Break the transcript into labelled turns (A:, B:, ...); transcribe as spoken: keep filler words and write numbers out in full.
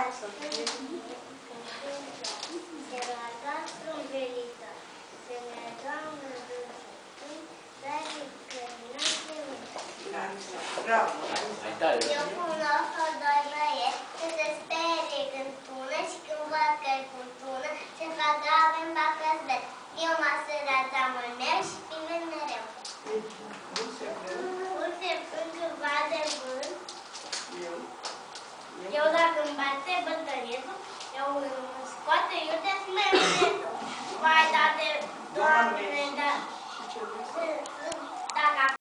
A: frumoasă.
B: Se roagă strâmbelită, se mergea în dulce, dar e călina de mână.
A: Bravo!
B: Eu cunosc o doi băieți ce se sperie când tună și când văd că-i furtună, se fac grave în bacăsbet. Eu mă sărat geamul meu și filmez mereu. Urse plânge bate vânt. Eu dacă îmi bate bătăietul, eu îmi scoate iute smergetul. Vai, da de Doamne, da. Dacă